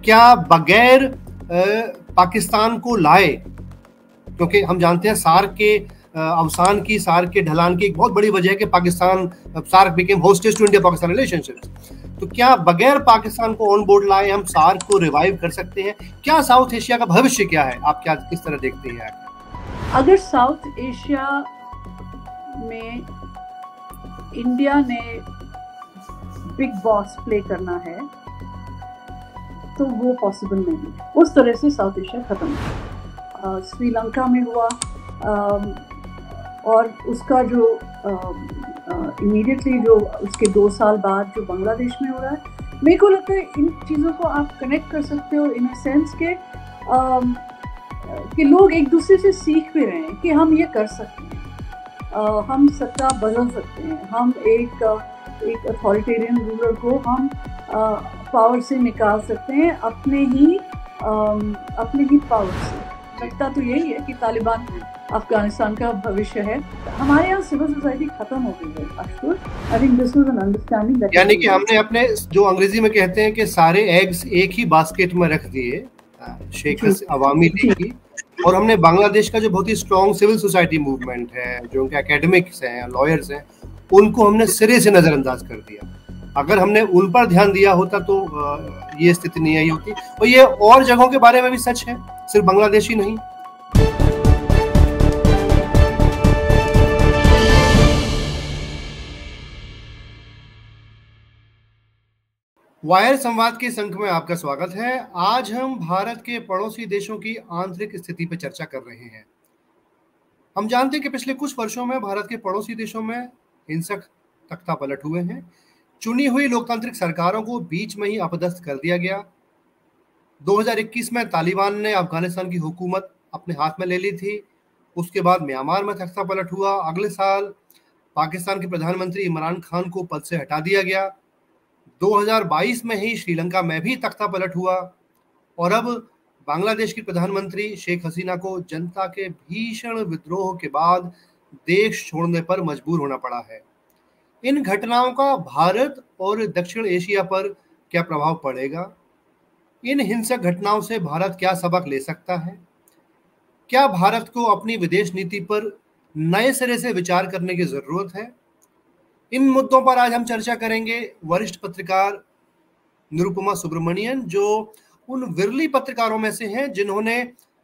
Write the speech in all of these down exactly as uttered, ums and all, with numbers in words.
क्या बगैर पाकिस्तान को लाए, क्योंकि हम जानते हैं सार्क के अवसान की, सार्क के ढलान की एक बहुत बड़ी वजह है कि Pakistan, SAARC became hostage to India Pakistan relationships. तो क्या बगैर पाकिस्तान को ऑन बोर्ड लाए हम सार्क को रिवाइव कर सकते हैं? क्या साउथ एशिया का भविष्य क्या है, आप क्या किस तरह देखते हैं? अगर साउथ एशिया में इंडिया ने बिग बॉस प्ले करना है तो वो पॉसिबल नहीं है। उस तरह से साउथ एशिया खत्म है। श्रीलंका में हुआ आ, और उसका जो इमीडिएटली जो उसके दो साल बाद जो बांग्लादेश में हो रहा है, मेरे को लगता है इन चीज़ों को आप कनेक्ट कर सकते हो इन अ सेंस के आ, कि लोग एक दूसरे से सीख भी रहे हैं कि हम ये कर सकते हैं, आ, हम सत्ता बदल सकते हैं, हम एक एक अथॉरिटेरियन रूलर को हम पावर से निकाल सकते हैं अपने ही आ, अपने ही पावर से। लगता तो यही है कि तालिबान अफगानिस्तान का भविष्य है। हमारे यहाँ सिविल सोसाइटी खत्म हो गई है Ashutosh. I think this was an understanding that, यानी कि हमने अपने जो अंग्रेजी में कहते हैं कि सारे एग्स एक ही बास्केट में रख दिए शेख अवामी लीग की, और हमने बांग्लादेश का जो बहुत ही स्ट्रॉन्ग सिविल सोसाइटी मूवमेंट है, जो उनके एकेडमिक्स हैं, लॉयर्स हैं, उनको हमने सिरे से नजरअंदाज कर दिया। अगर हमने उन पर ध्यान दिया होता तो ये स्थिति नहीं आई होती। और ये और जगहों के बारे में भी सच है, सिर्फ बांग्लादेश ही नहीं। वायर संवाद के संख में आपका स्वागत है। आज हम भारत के पड़ोसी देशों की आंतरिक स्थिति पर चर्चा कर रहे हैं। हम जानते हैं कि पिछले कुछ वर्षों में भारत के पड़ोसी देशों में हिंसक तख्तापलट हुए हैं। चुनी हुई लोकतांत्रिक सरकारों को बीच में ही अपदस्थ कर दिया गया। दो हज़ार इक्कीस में तालिबान ने अफगानिस्तान की हुकूमत अपने हाथ में ले ली थी। उसके बाद म्यांमार में तख्तापलट हुआ। अगले साल पाकिस्तान के प्रधानमंत्री इमरान खान को पद से हटा दिया गया। दो हज़ार बाईस में ही श्रीलंका में भी तख्तापलट हुआ, और अब बांग्लादेश की प्रधानमंत्री शेख हसीना को जनता के भीषण विद्रोह के बाद देश छोड़ने पर मजबूर होना पड़ा है। इन घटनाओं का भारत और दक्षिण एशिया पर क्या प्रभाव पड़ेगा? इन हिंसक घटनाओं से भारत क्या सबक ले सकता है? क्या भारत को अपनी विदेश नीति पर नए सिरे से विचार करने की जरूरत है? इन मुद्दों पर आज हम चर्चा करेंगे वरिष्ठ पत्रकार निरुपमा सुब्रमण्यन, जो उन विरली पत्रकारों में से हैं जिन्होंने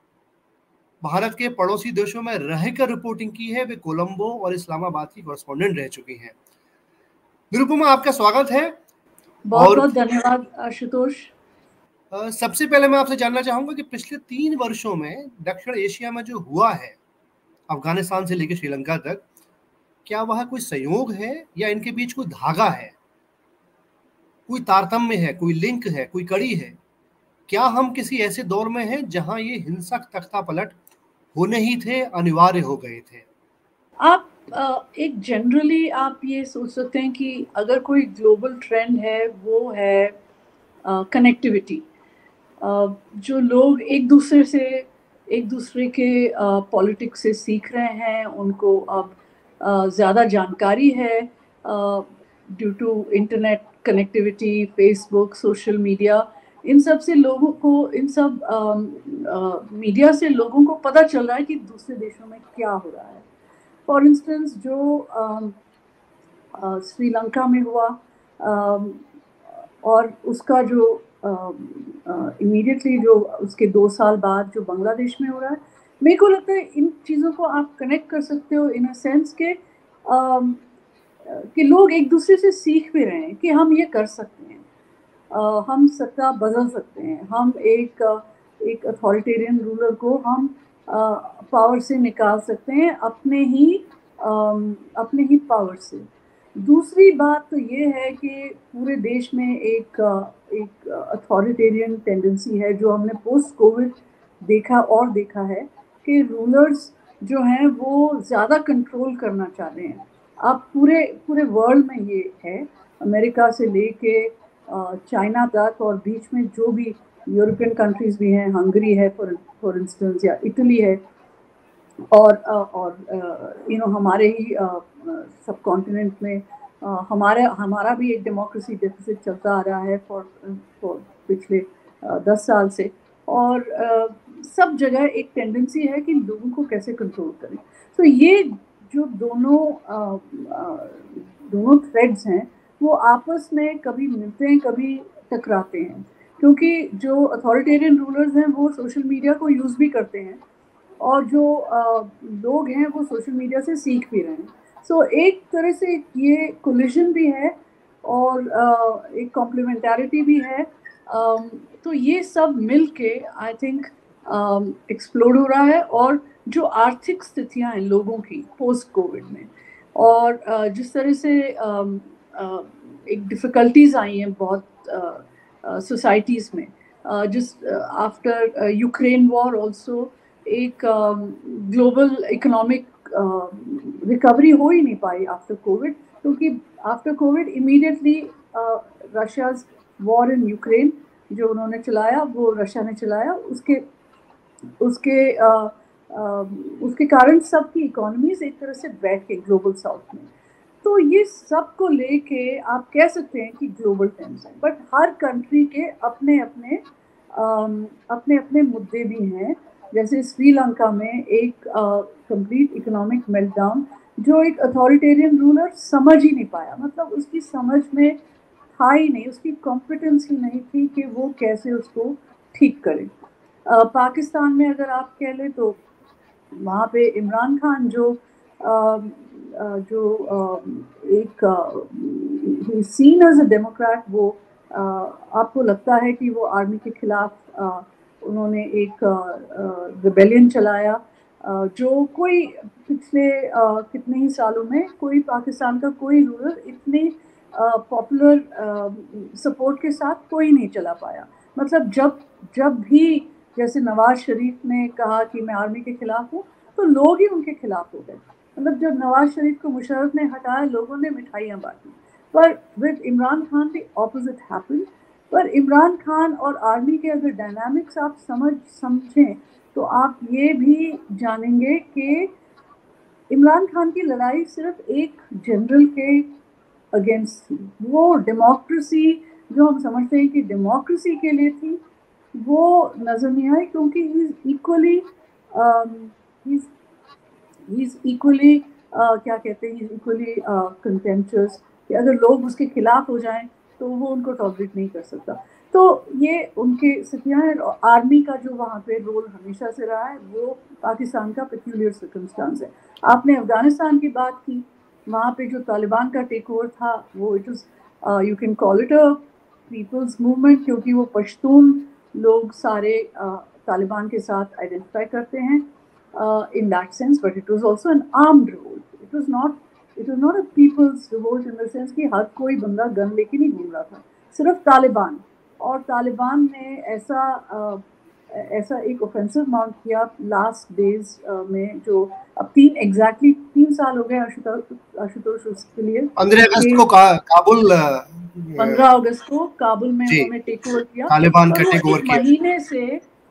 भारत के पड़ोसी देशों में रहकर रिपोर्टिंग की है। वे कोलंबो और इस्लामाबाद की कॉरेस्पॉन्डेंट रह चुकी हैं। निरुपमा, आपका स्वागत है। बहुत बहुत धन्यवाद आशुतोष। सबसे पहले मैं आपसे जानना चाहूंगा कि पिछले तीन वर्षों में दक्षिण एशिया में जो हुआ है, अफगानिस्तान से लेकर श्रीलंका तक, क्या वह कोई संयोग है या इनके बीच कोई धागा है, कोई तारतम्य है, कोई लिंक है, कोई कड़ी है? क्या हम किसी ऐसे दौर में हैं जहां ये हिंसक तख्तापलट होने ही थे, अनिवार्य हो गए थे? आप एक जनरली आप ये सोच सकते हैं कि अगर कोई ग्लोबल ट्रेंड है वो है कनेक्टिविटी। जो लोग एक दूसरे से एक दूसरे के पॉलिटिक्स से सीख रहे हैं, उनको अब ज़्यादा जानकारी है due to internet connectivity, Facebook, social media. इन सब से लोगों को, इन सब मीडिया से लोगों को पता चल रहा है कि दूसरे देशों में क्या हो रहा है। फॉर इंस्टेंस जो श्रीलंका में हुआ आ, और उसका जो इमीडिएटली जो उसके दो साल बाद जो बांग्लादेश में हो रहा है, मेरे को लगता है इन चीज़ों को आप कनेक्ट कर सकते हो इन अ सेंस के आ, कि लोग एक दूसरे से सीख भी रहे हैं कि हम ये कर सकते हैं, आ, हम सत्ता बदल सकते हैं, हम एक एक अथॉरिटेरियन रूलर को हम पावर से निकाल सकते हैं अपने ही आ, अपने ही पावर से। दूसरी बात तो ये है कि पूरे देश में एक एक अथॉरिटेरियन टेंडेंसी है जो हमने पोस्ट कोविड देखा और देखा है कि रूलर्स जो हैं वो ज़्यादा कंट्रोल करना चाह रहे हैं। अब पूरे पूरे वर्ल्ड में ये है, अमेरिका से लेके चाइना तक, और बीच में जो भी यूरोपियन कंट्रीज़ भी हैं, हंगरी है फॉर फॉर इंस्टेंस, या इटली है, और और यू नो हमारे ही सब कॉन्टिनेंट में हमारे हमारा भी एक डेमोक्रेसी डेफिसिट चलता आ रहा है फॉर फॉर पिछले दस साल से, और सब जगह एक टेंडेंसी है कि लोगों को कैसे कंट्रोल करें। तो ये जो दोनों दोनों थ्रेड्स हैं वो आपस में कभी मिलते हैं, कभी टकराते हैं, क्योंकि जो अथॉरिटेरियन रूलर्स हैं वो सोशल मीडिया को यूज़ भी करते हैं, और जो आ, लोग हैं वो सोशल मीडिया से सीख भी रहे हैं। सो so, एक तरह से ये कोलिजन भी है और आ, एक कॉम्प्लीमेंटारिटी भी है। आ, तो ये सब मिल के आई थिंक एक्सप्लोड हो रहा है। और जो आर्थिक स्थितियां हैं लोगों की पोस्ट कोविड में, और आ, जिस तरह से आ, आ, एक डिफ़िकल्टीज आई हैं बहुत सोसाइटीज़ में, जिस आफ्टर यूक्रेन वॉर ऑल्सो एक ग्लोबल इकोनॉमिक रिकवरी हो ही नहीं पाई आफ्टर कोविड, क्योंकि after COVID immediately Russia's war in Ukraine जो उन्होंने चलाया, वो रशिया ने चलाया, उसके उसके uh, uh, उसके कारण सबकी इकोनॉमीज एक तरह से बैठ के ग्लोबल साउथ में। तो ये सब को लेके आप कह सकते हैं कि ग्लोबल ट्रेंड्स हैं, बट हर कंट्री के अपने अपने uh, अपने अपने मुद्दे भी हैं। जैसे श्रीलंका में एक कंप्लीट इकोनॉमिक मेल्टडाउन जो एक अथॉरिटेरियन रूलर समझ ही नहीं पाया, मतलब उसकी समझ में था ही नहीं, उसकी कॉम्पिटेंस ही नहीं थी कि वो कैसे उसको ठीक करे। uh, पाकिस्तान में अगर आप कह लें तो वहाँ पे इमरान खान जो uh, uh, जो uh, एक सीन एज अ डेमोक्रेट, वो uh, आपको लगता है कि वो आर्मी के खिलाफ uh, उन्होंने एक रिबेलियन uh, चलाया, uh, जो कोई पिछले uh, कितने ही सालों में कोई पाकिस्तान का कोई रूलर इतने पॉपुलर uh, सपोर्ट uh, के साथ कोई नहीं चला पाया। मतलब जब जब भी जैसे नवाज शरीफ ने कहा कि मैं आर्मी के खिलाफ हूँ, तो लोग ही उनके खिलाफ हो गए। मतलब जब नवाज शरीफ को मुशर्रफ ने हटाया, लोगों ने मिठाइयाँ बांटी। पर with Imran Khan the opposite happened. पर इमरान खान और आर्मी के अगर डायनामिक्स आप समझ समझें तो आप ये भी जानेंगे कि इमरान खान की लड़ाई सिर्फ एक जनरल के अगेंस्ट थी। वो डेमोक्रेसी जो हम समझते हैं कि डेमोक्रेसी के लिए थी, वो नजर नहीं आई, क्योंकि he is equally he is equally क्या कहते हैं, ही इज इक्वली कंटेम्पचुअस, कि अगर लोग उसके खिलाफ हो जाएं तो वो उनको टॉलरेट नहीं कर सकता। तो ये उनके स्थितियाँ हैं। और आर्मी का जो वहाँ पे रोल हमेशा से रहा है, वो पाकिस्तान का पेक्यूलियर सर्कमस्टांस है। आपने अफगानिस्तान की बात की, वहाँ पे जो तालिबान का टेक ओवर था, वो it was you can call it a people's movement, क्योंकि वो पश्तून लोग सारे uh, तालिबान के साथ आइडेंटिफाई करते हैं in that sense, but it was also an armed revolt. It was not it was not a people's revolt in the sense कि हर कोई बंदा गन लेके नहीं घूम रहा था, सिर्फ तालिबान। और तालिबान ने ऐसा uh, ऐसा एक ऑफेंसिव माउंट किया लास्ट डेज में, जो अब तीन एग्जैक्टली तीन साल हो गए आशुतोष आशुतोष उसके लिए। पंद्रह अगस्त को का, काबुल पंद्रह अगस्त को काबुल में उन्होंने टेक ओवर किया, तालिबान और का वो टेक ओवर एक किया। महीने से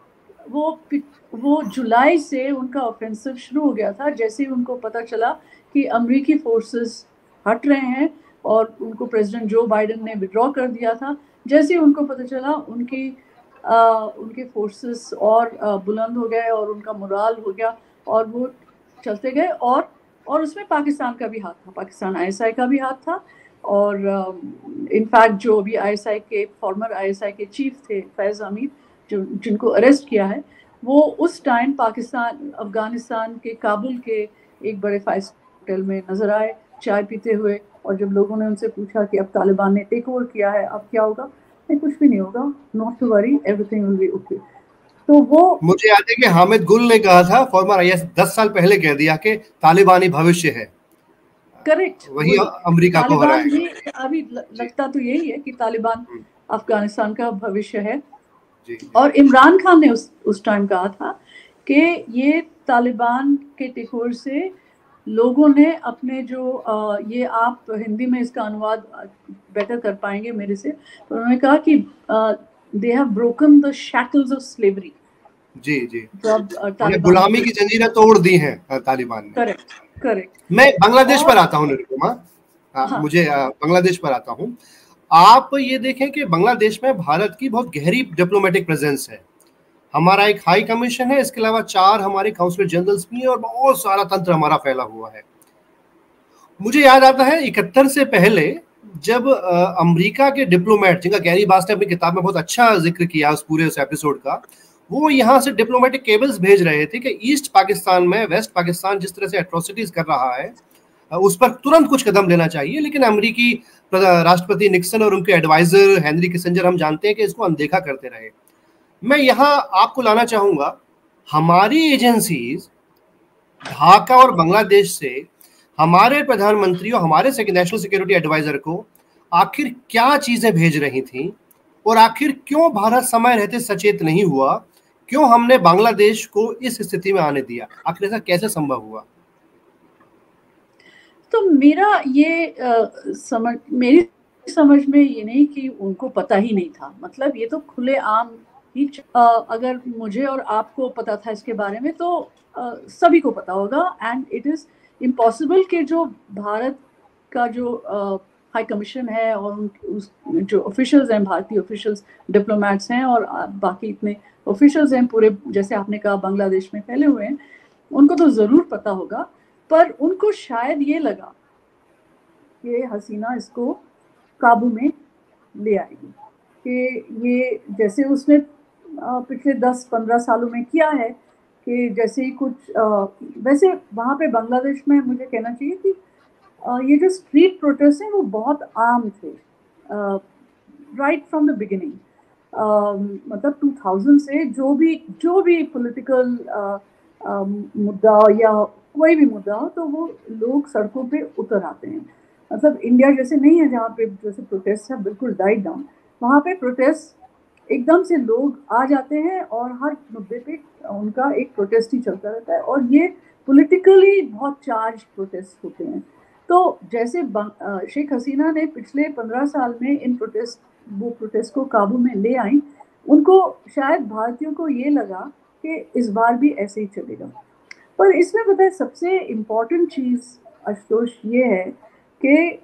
वो वो जुलाई से उनका ऑफेंसिव शुरू हो गया था। जैसे ही उनको पता चला कि अमेरिकी फोर्सेस हट रहे हैं और उनको प्रेसिडेंट जो बाइडेन ने विड्रॉ कर दिया था, जैसे ही उनको पता चला, उनकी आ, उनके फोर्सेस और आ, बुलंद हो गए और उनका मोराल हो गया, और वो चलते गए। और और उसमें पाकिस्तान का भी हाथ था, पाकिस्तान आईएसआई का भी हाथ था। और इनफैक्ट जो अभी आईएसआई के फॉर्मर आईएसआई के चीफ थे फैज़ हमीद, जो जिनको अरेस्ट किया है, वो उस टाइम पाकिस्तान अफगानिस्तान के काबुल के एक बड़े फाइव स्टार होटल में नजर आए चाय पीते हुए। और जब लोगों ने उनसे पूछा कि अब तालिबान ने टेक ओवर किया है, अब क्या होगा, नहीं कुछ भी नहीं होगा, not to worry, everything will be okay. तो वो मुझे याद है कि हामिद गुल ने कहा था, फॉर्मर आईएएस, दस साल पहले कह दिया कि तालिबान ही भविष्य है। करेक्ट, वही अमेरिका को तालिबान भी अभी लगता तो यही है कि तालिबान अफगानिस्तान का भविष्य है। जी, जी। और इमरान खान ने उस उस टाइम कहा था कि ये तालिबान के टेक ओवर से लोगों ने अपने जो आ, ये आप हिंदी में इसका अनुवाद बेटर कर पाएंगे मेरे से, तो उन्होंने कहा कि they have broken the shackles of slavery. जी जी, जब गुलामी की जंजीरें तोड़ दी हैं तालिबान ने। Correct correct. मैं बांग्लादेश पर आता हूँ निरुपमा, हाँ, मुझे बांग्लादेश पर आता हूँ। आप ये देखें कि बांग्लादेश में भारत की बहुत गहरी डिप्लोमेटिक प्रेजेंस है। हमारा एक हाई कमीशन है, इसके अलावा चार हमारे काउंसलर जनरल्स भी हैं और बहुत सारा तंत्र हमारा फैला हुआ है। मुझे याद आता है इकहत्तर से पहले जब अमेरिका के डिप्लोमेट, जिनका गैरी बास ने अपनी किताब में बहुत अच्छा जिक्र किया उस पूरे उस एपिसोड का, वो यहाँ से डिप्लोमेटिक केबल्स भेज रहे थे कि ईस्ट पाकिस्तान में वेस्ट पाकिस्तान जिस तरह से एट्रोसिटीज कर रहा है उस पर तुरंत कुछ कदम लेना चाहिए। लेकिन अमेरिकी राष्ट्रपति निक्सन और उनके एडवाइजर हेनरी किसिंजर, हम जानते हैं कि इसको अनदेखा करते रहे। मैं यहाँ आपको लाना चाहूंगा, हमारी एजेंसीज ढाका और बांग्लादेश से हमारे प्रधानमंत्री और हमारे नेशनल सिक्योरिटी एडवाइजर को आखिर क्या चीजें भेज रही थी, और आखिर क्यों भारत समय रहते सचेत नहीं हुआ, क्यों हमने बांग्लादेश को इस स्थिति में आने दिया, आखिर ऐसा कैसे संभव हुआ? तो मेरा ये आ, समझ मेरी समझ में ये नहीं कि उनको पता ही नहीं था, मतलब ये तो खुले आम ही, आ, अगर मुझे और आपको पता था इसके बारे में तो आ, सभी को पता होगा। एंड इट इज इम्पॉसिबल कि जो भारत का जो हाई कमीशन है और उस जो ऑफिशियल्स हैं, भारतीय ऑफिशियल्स, डिप्लोमेट्स हैं और बाकी इतने ऑफिशियल्स हैं पूरे, जैसे आपने कहा बांग्लादेश में फैले हुए हैं, उनको तो ज़रूर पता होगा। पर उनको शायद ये लगा कि हसीना इसको काबू में ले आएगी, कि ये जैसे उसने पिछले दस पंद्रह सालों में किया है, कि जैसे ही कुछ वैसे वहाँ पे बांग्लादेश में मुझे कहना चाहिए कि ये जो स्ट्रीट प्रोटेस्ट हैं वो बहुत आम थे राइट फ्रॉम द बिगिनिंग। मतलब टू थाउज़ेंड से जो भी जो भी पॉलिटिकल मुद्दा या कोई भी मुद्दा हो तो वो लोग सड़कों पे उतर आते हैं। मतलब इंडिया जैसे नहीं है जहाँ पे जैसे प्रोटेस्ट है बिल्कुल डाइड डाउन, वहाँ पे प्रोटेस्ट एकदम से लोग आ जाते हैं और हर मुद्दे पे उनका एक प्रोटेस्ट ही चलता रहता है, और ये पॉलिटिकली बहुत चार्ज प्रोटेस्ट होते हैं। तो जैसे शेख हसीना ने पिछले पंद्रह साल में इन प्रोटेस्ट वो प्रोटेस्ट को काबू में ले आई, उनको शायद भारतीयों को ये लगा कि इस बार भी ऐसे ही चलेगा। पर इसमें पता है सबसे इम्पोर्टेंट चीज़ आशुतोष ये है कि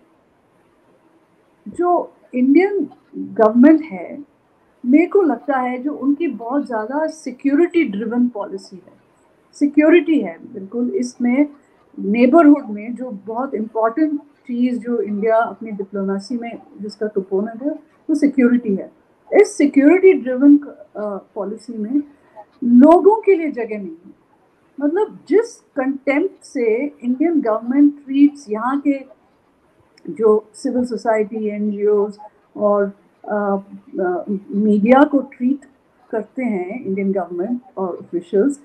जो इंडियन गवर्नमेंट है, मेरे को लगता है जो उनकी बहुत ज़्यादा सिक्योरिटी ड्रिवन पॉलिसी है, सिक्योरिटी है बिल्कुल इसमें, नेबरहुड में जो बहुत इम्पोर्टेंट चीज़ जो इंडिया अपनी डिप्लोमेसी में जिसका कंपोनेंट है वो सिक्योरिटी है। इस सिक्योरिटी ड्रिवन पॉलिसी में लोगों के लिए जगह नहीं है। मतलब जिस कंटेम्प्ट से इंडियन गवर्नमेंट ट्रीट्स यहाँ के जो सिविल सोसाइटी, एनजीओज और मीडिया को ट्रीट करते हैं इंडियन गवर्नमेंट और ऑफिशियल्स,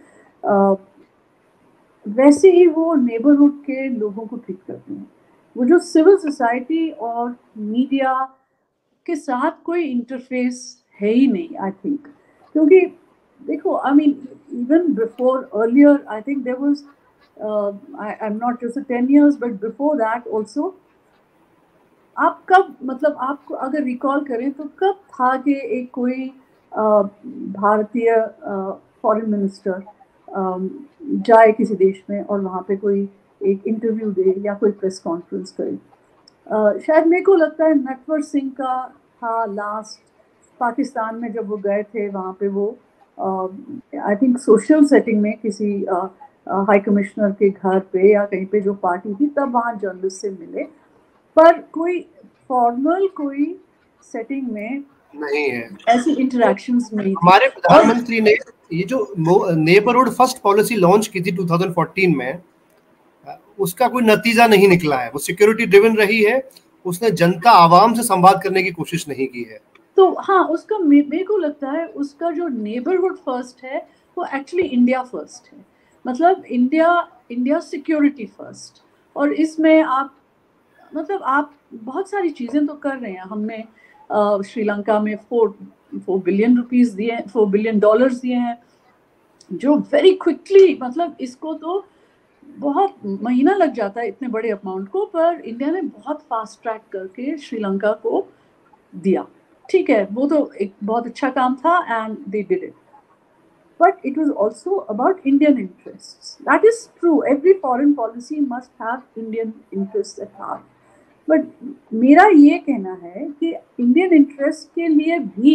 वैसे ही वो नेबरहुड के लोगों को ट्रीट करते हैं। वो जो सिविल सोसाइटी और मीडिया के साथ कोई इंटरफेस है ही नहीं, आई थिंक। क्योंकि देखो, I mean even before earlier I think there was, I am not just ten years but before that also, आप कब मतलब आपको अगर रिकॉल करें तो कब था कि एक कोई भारतीय फॉरेन मिनिस्टर जाए किसी देश में और वहाँ पे कोई एक इंटरव्यू दे या कोई प्रेस कॉन्फ्रेंस करे? uh, शायद मेरे को लगता है नटवर सिंह का था लास्ट पाकिस्तान में, जब वो गए थे वहाँ पे, वो आई थिंक सोशल सेटिंग में किसी हाई कमिश्नर के घर पे या कहीं पे जो पार्टी थी, तब वहाँ जर्नलिस्ट से मिले, पर कोई फॉर्मल कोई सेटिंग में नहीं है, ऐसी इंटरेक्शंस नहीं थी। हमारे प्रधानमंत्री ने ये जो नेबरहुड फर्स्ट पॉलिसी लॉन्च की थी टू थाउज़ेंड फोर्टीन में, उसका कोई नतीजा नहीं निकला है। वो सिक्योरिटी ड्रिवन रही है, उसने जनता आवाम से संवाद करने की कोशिश नहीं की है। तो हाँ, उसका मेरे को लगता है उसका जो नेबरहुड फर्स्ट है वो एक्चुअली इंडिया फर्स्ट है। मतलब इंडिया इंडिया सिक्योरिटी फर्स्ट, और इसमें आप मतलब आप बहुत सारी चीज़ें तो कर रहे हैं। हमने श्रीलंका में फोर फोर बिलियन रुपीस दिए, फोर बिलियन डॉलर्स दिए हैं, जो वेरी क्विकली, मतलब इसको तो बहुत महीना लग जाता है इतने बड़े अमाउंट को, पर इंडिया ने बहुत फास्ट ट्रैक करके श्रीलंका को दिया। ठीक है, वो तो एक बहुत अच्छा काम था and they did it, but it was also about Indian interests. That is true. Every foreign policy must have Indian interests at heart. But मेरा ये कहना है कि इंडियन इंटरेस्ट के लिए भी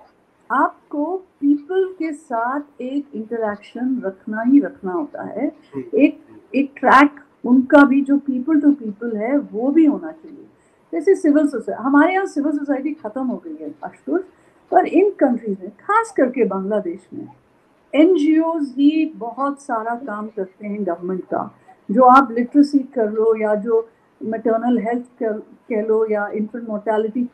आपको पीपल के साथ एक इंटरेक्शन रखना ही रखना होता है। एक एक ट्रैक उनका भी जो पीपल टू पीपल है वो भी होना चाहिए। जैसे सिविल सोसाइटी, हमारे यहाँ सिविल सोसाइटी खत्म हो गई है आशुतोष, पर इन कंट्रीज में खास करके बांग्लादेश में एनजीओज ही बहुत सारा काम करते हैं गवर्नमेंट का। जो आप लिटरेसी कर लो या जो मैटरनल हेल्थ कह लो या इन्फेंट मोर्टेलिटी,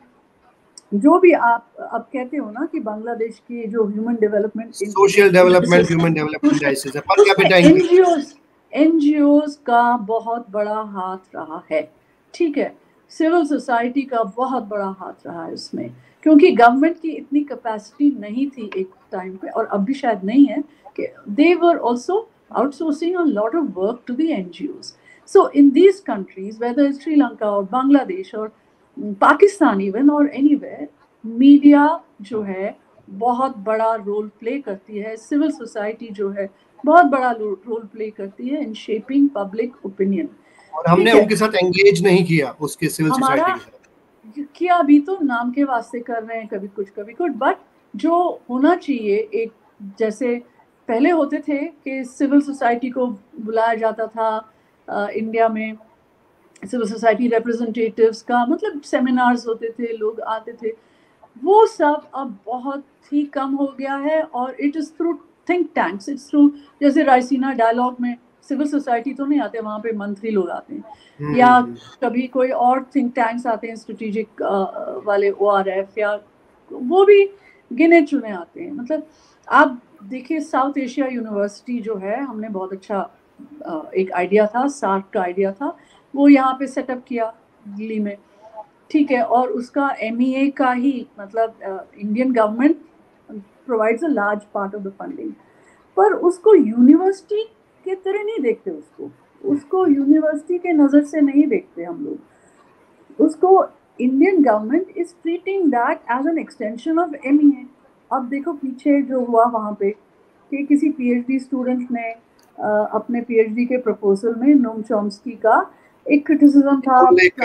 जो भी आप अब कहते हो ना कि बांग्लादेश की जो human development social development human development indices है per capita income, NGOs NGOs का बहुत बड़ा हाथ रहा है। ठीक है, सिविल सोसाइटी का बहुत बड़ा हाथ रहा है इसमें, क्योंकि गवर्नमेंट की इतनी कैपेसिटी नहीं थी एक टाइम पे, और अब भी शायद नहीं है, कि they were also outsourcing a lot of work to the N G Os. So in these countries, whether it's Sri Lanka or Bangladesh or Pakistan even और एनीवेयर, मीडिया जो है बहुत बड़ा रोल प्ले करती है, सिविल सोसाइटी जो है बहुत बड़ा रोल प्ले करती है इन शेपिंग पब्लिक ओपिनियन। और हमने उनके साथ एंगेज नहीं किया उसके सिविल सोसाइटी के साथ, किया अभी तो नाम के वास्ते कर रहे हैं, कभी कुछ कभी कुछ, बट जो होना चाहिए एक, जैसे पहले होते थे कि सिविल सोसाइटी को बुलाया जाता था आ, इंडिया में सिविल सोसाइटी रिप्रेजेंटेटिव्स का, मतलब सेमिनार्स होते थे, लोग आते थे, वो सब अब बहुत ही कम हो गया है। और it is through think tanks, it's through, जैसे रायसीना डायलॉग में सिविल सोसाइटी तो नहीं आते, वहाँ पे मंत्री लोग आते हैं, या कभी कोई और थिंक टैंक्स आते हैं स्ट्रेटेजिक वाले, ओ आर एफ, या वो भी गिने चुने आते हैं। मतलब आप देखिए साउथ एशिया यूनिवर्सिटी जो है, हमने बहुत अच्छा एक आइडिया था, सार्क का आइडिया था, वो यहाँ पे सेटअप किया दिल्ली में, ठीक है, और उसका एम ई ए का ही, मतलब Indian government provides a large part of the funding, पर उसको यूनिवर्सिटी के तरह नहीं देखते, उसको उसको यूनिवर्सिटी के नज़र से नहीं देखते हम लोग उसको। Indian government is treating that as an extension of M E A. अब देखो पीछे जो हुआ वहाँ पे कि किसी पीएचडी स्टूडेंट ने uh, अपने पीएचडी के प्रपोजल में नोम चॉम्स्की का एक क्रिटिसिज्म था,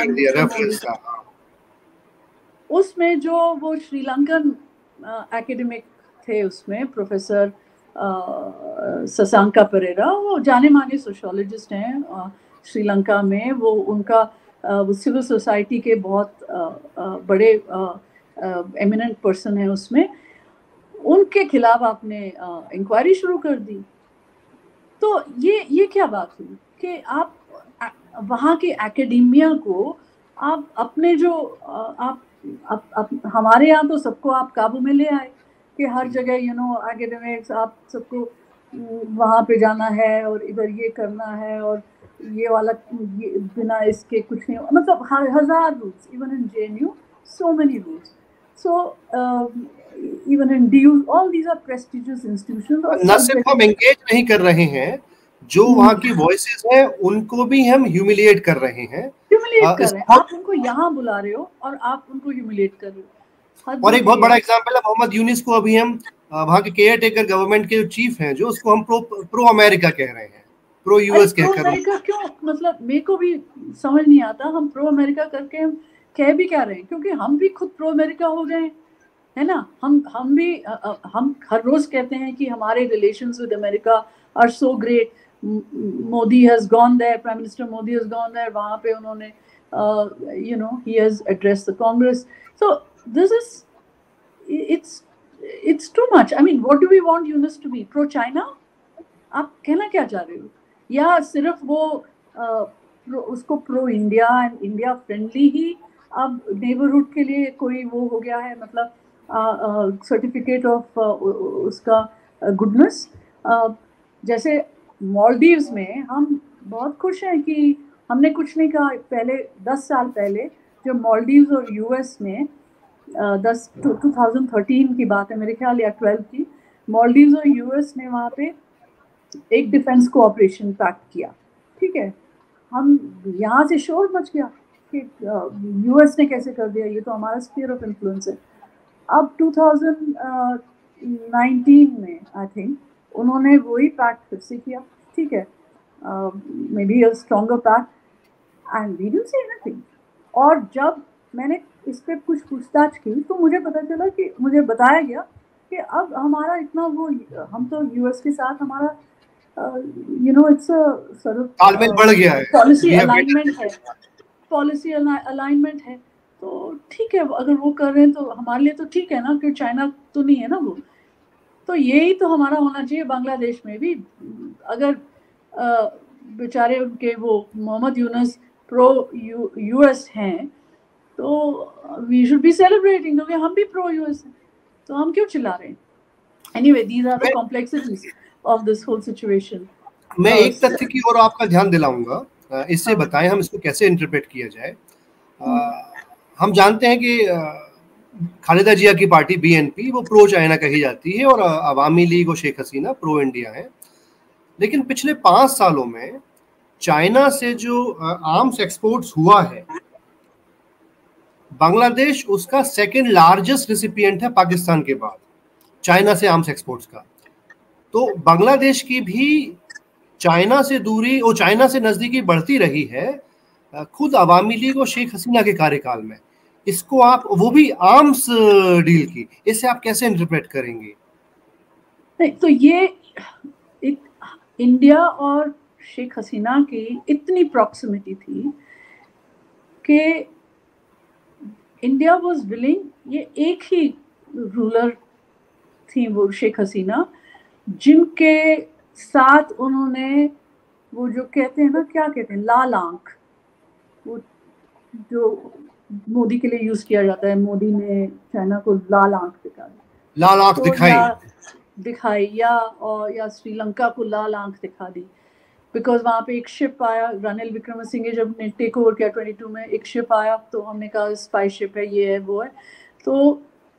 उसमें जो वो श्रीलंकन एकेडमिक थे, उसमें प्रोफेसर शशांका परेरा, वो जाने माने सोशोलॉजिस्ट हैं श्रीलंका में, वो उनका वो सिविल सोसाइटी के बहुत आ, आ, बड़े एमिनेंट पर्सन हैं उसमें, उनके खिलाफ आपने इंक्वायरी शुरू कर दी। तो ये ये क्या बात हुई कि आप वहाँ के एकेडेमिया को आप अपने जो आप, आप, आप हमारे यहाँ तो सबको आप काबू में ले आए कि हर जगह यू नो एकेडमिक्स, आप सबको वहाँ पे जाना है और इधर ये करना है और ये वाला ये, बिना इसके कुछ नहीं, मतलब हजार rules, even in J N U so many rules, so even in D U, all these are prestigious institutions. न सिर्फ हम एंगेज नहीं कर रहे हैं, जो वहाँ की वॉइसेस हैं उनको भी हम ह्यूमिलिएट कर रहे हैं, ह्यूमिलिएट कर रहे हैं। आप उनको यहाँ बुला रहे हो और आप उनको ह्यूमिलिएट कर रहे हो। और एक बहुत बड़ा एग्जांपल है मोहम्मद यूनिस को, अभी हम वहाँ के केयर टेकर गवर्नमेंट के जो चीफ हैं, जो उसको हम प्रो प्रो अमेरिका कह रहे हैं, प्रो यूएस कह कर रहे हैं। क्यों, मतलब मेरे को भी समझ नहीं आता, हम प्रो अमेरिका करके हम कह भी क्या रहे हैं, क्योंकि हम भी खुद प्रो अमेरिका हो गए, है ना। हम हम भी हम हर रोज कहते हैं कि हमारे relations with America are so great, Modi has gone there, prime minister Modi has gone there, वहाँ पे उन्होंने you know he has addressed the Congress. So this is it's it's too much. I mean what do we want Yunus to be? Pro China आप कहना क्या चाह रहे हो, या सिर्फ वो uh, प्रो, उसको pro India and India friendly ही अब नेबरहुड के लिए कोई वो हो गया है, मतलब सर्टिफिकेट ऑफ उसका गुडनेस। जैसे मालदीव्स में हम बहुत खुश हैं कि हमने कुछ नहीं कहा, पहले दस साल पहले जो मालदीव्स और यूएस में दस टू थाउजेंड थर्टीन की बात है मेरे ख्याल, या ट्वेल्व की, मालदीव्स और यूएस ने वहाँ पे एक डिफेंस कोऑपरेशन पैक्ट किया, ठीक है। हम यहाँ से शोर मच गया कि यूएस ने कैसे कर दिया, ये तो हमारा स्फीयर ऑफ इन्फ्लुएंस है। अब टू थाउजेंड नाइनटीन में आई थिंक उन्होंने वही पैक्ट फिर से किया, ठीक है, maybe a stronger pact, and we didn't say anything. और जब मैंने इस पर कुछ पूछताछ की तो मुझे पता चला कि मुझे बताया गया कि अब हमारा इतना वो, हम तो यूएस के साथ हमारा यू नो इट्स तालमेल बढ़ गया है, पॉलिसी अलाइनमेंट है, पॉलिसी अलाइनमेंट है। तो ठीक है, अगर वो कर रहे हैं तो हमारे लिए तो ठीक है ना, कि चाइना तो नहीं है ना वो। तो यही तो हमारा होना चाहिए बांग्लादेश में भी। अगर बेचारे उनके वो Mohammad Yunus pro U US हैं तो वी शुड बी सेलिब्रेटिंग, क्योंकि हम भी प्रो यूएस हैं, तो हम क्यों चिल्ला रहे हैं? Anyway, these are the complexities of this whole situation. मैं एक तथ्य की ओर आपका ध्यान दिलाऊंगा, इससे हाँ। बताएं हम इसको कैसे इंटरप्रेट किया जाए। आ, हम जानते हैं कि खालिदा जिया की पार्टी बीएनपी वो प्रो चाइना कही जाती है और अवामी लीग और शेख हसीना प्रो इंडिया है। लेकिन पिछले पांच सालों में चाइना से जो आर्म्स एक्सपोर्ट्स हुआ है, बांग्लादेश उसका सेकंड लार्जेस्ट रिसिपिएंट है पाकिस्तान के बाद, चाइना से आर्म्स एक्सपोर्ट्स का। तो बांग्लादेश की भी चाइना से दूरी और चाइना से नजदीकी बढ़ती रही है खुद अवामी लीग और शेख हसीना के कार्यकाल में। इसको आप, वो भी आर्म्स डील की, इसे आप कैसे इंटरप्रेट करेंगे? नहीं, तो ये एक इंडिया और शेख हसीना की इतनी प्रॉक्सिमिटी थी कि इंडिया वाज विलिंग, ये एक ही रूलर थी वो शेख हसीना, जिनके साथ उन्होंने वो जो कहते हैं ना, क्या कहते हैं, लाल आंख, वो जो मोदी के लिए यूज किया जाता है, मोदी ने चाइना को लाल आंख दिखा दी, लाल आंख तो दिखाई या दिखाई या और या श्रीलंका को लाल आंख दिखा दी, बिकॉज वहाँ पे एक शिप आया, रानिल विक्रमसिंघे जब ने टेक ओवर किया बाईस में, एक शिप आया तो हमने कहा स्पाई शिप है, ये है वो है। तो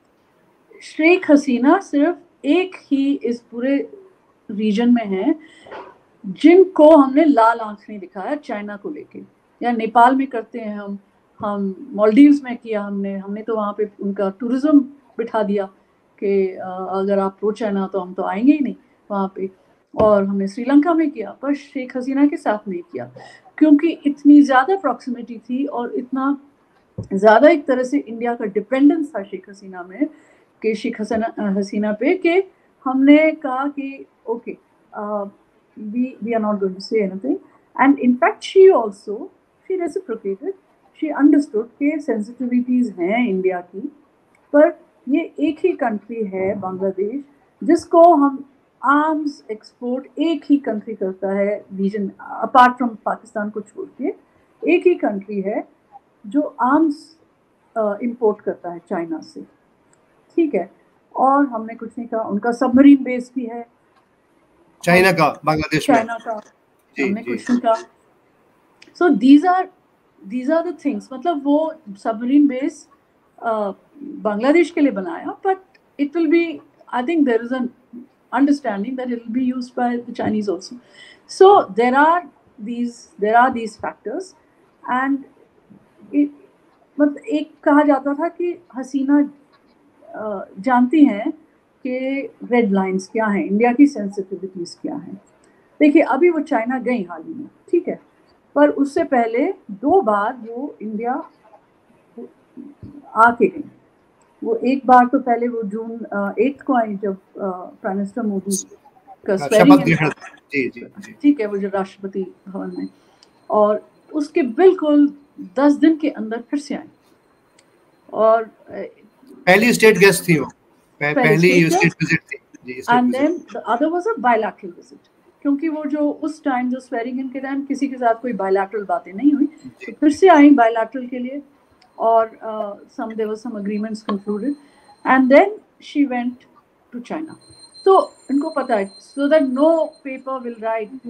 शेख हसीना सिर्फ एक ही इस पूरे रीजन में है जिनको हमने लाल आंख नहीं दिखाया चाइना को लेके। या नेपाल में करते हैं हम हम मालदीव्स में किया हमने हमने तो वहाँ पे उनका टूरिज्म बिठा दिया कि अगर आप प्रो चाइना तो हम तो आएंगे ही नहीं वहाँ पे। और हमने श्रीलंका में किया, पर शेख हसीना के साथ नहीं किया, क्योंकि इतनी ज़्यादा प्रॉक्सिमिटी थी और इतना ज़्यादा एक तरह से इंडिया का डिपेंडेंस था शेख हसीना में, कि शेख हसीना हसीना पे, कि हमने कहा कि okay, we we are not going to say anything, and in fact she also she reciprocated, she understood कि sensitivities हैं इंडिया की, पर ये एक ही कंट्री है बांग्लादेश जिसको हम आर्म्स एक्सपोर्ट एक ही कंट्री करता है रीजन, अपार्ट फ्रॉम पाकिस्तान को छोड़ के एक ही कंट्री है जो आर्म्स इंपोर्ट करता है चाइना से, ठीक है। और हमने कुछ नहीं कहा, उनका सबमरीन बेस भी है चाइना का बांग्लादेश में, चाइना का, हमने कुछ नहीं कहा। So these are these are the things, मतलब वो सबमरीन बेस बांग्लादेश के लिए बनाया, but it will be, I think there is an understanding that it will be used by the Chinese also. So there are these there are these factors, and it, मतलब एक कहा जाता था कि हसीना जानती हैं कि रेड लाइंस क्या हैं, इंडिया की सेंसिटिविटीज क्या हैं। देखिए अभी वो चाइना गई हाल ही में, ठीक है, पर उससे पहले दो बार वो इंडिया आके गई। वो एक बार तो पहले वो जून एट को आई जब प्राइम मिनिस्टर मोदी का स्वेरिंग, ठीक है, वो जो राष्ट्रपति भवन में, और उसके बिल्कुल दस दिन के अंदर फिर से आई। और पहली स्टेट गेस्ट थी वो, पहली स्टेट विजिट थी, and then the other was a bilateral visit, क्योंकि वो जो उस टाइम जो स्वेरिंग इन के टाइम किसी के साथ कोई बायलैटरल बातें नहीं हुई, तो फिर से आई बायलैटरल के लिए, और some there were some agreements concluded, and then she went to China. तो इनको पता है, so that no paper will write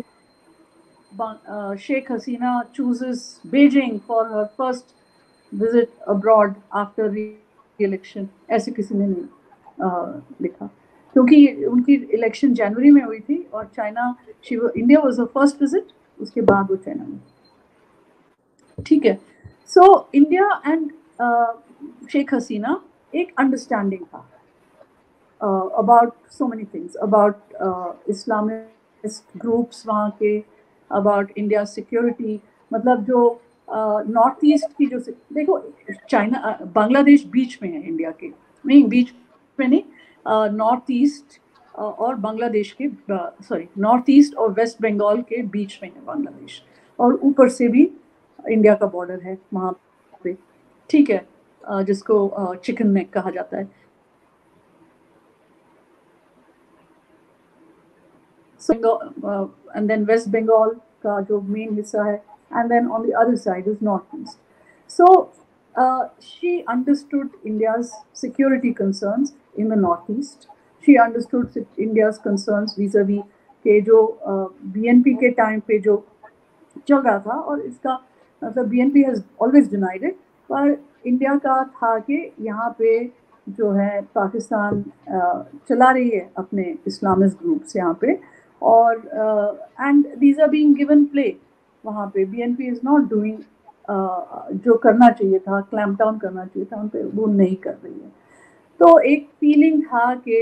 Sheikh Hasina chooses Beijing for her first visit abroad after re-election, ऐसे किसी ने नहीं uh, लिखा, क्योंकि उनकी इलेक्शन जनवरी में हुई थी और China, India was the first visit, उसके बाद वो चाइना में, ठीक है। So India and Sheikh Hasina एक अंडरस्टैंडिंग था about so many things, about Islamist groups वहाँ के, अबाउट इंडिया सिक्योरिटी, मतलब जो नॉर्थ ईस्ट की जो देखो, चाइना बांग्लादेश बीच में है इंडिया के, नहीं बीच में नहीं, नॉर्थ ईस्ट और बांग्लादेश के, सॉरी नॉर्थ ईस्ट और वेस्ट बंगाल के बीच में है बांग्लादेश, और ऊपर से भी इंडिया का बॉर्डर है वहाँ पे, ठीक है, जिसको चिकन नेक कहा जाता है। एंड देन वेस्ट बंगाल का जो मेन हिस्सा है, and then on the other side is northeast. So uh, she understood India's security concerns in the northeast. She understood India's concerns vis-a-vis के जो B N P के टाइम पे जो चल रहा था, और इसका मतलब B N P has always denied it, पर इंडिया का था कि यहाँ पे जो है पाकिस्तान चला रही है अपने इस्लामिस्ट ग्रुप्स यहाँ पे, और and these are being given play वहाँ पे। B N P is not doing जो करना चाहिए था, क्लैम्प डाउन करना चाहिए था उन पे, वो नहीं कर रही है। तो एक फीलिंग था कि